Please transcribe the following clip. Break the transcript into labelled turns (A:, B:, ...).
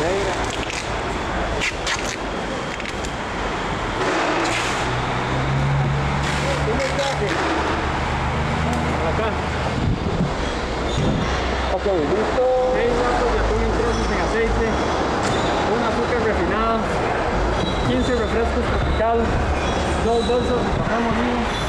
A: Venga. Acá.
B: Ok, listo.
A: 6 latas de atún en trozos en aceite, un azúcar refinado, 15 refrescos tropical, 2 bolsas de café molido,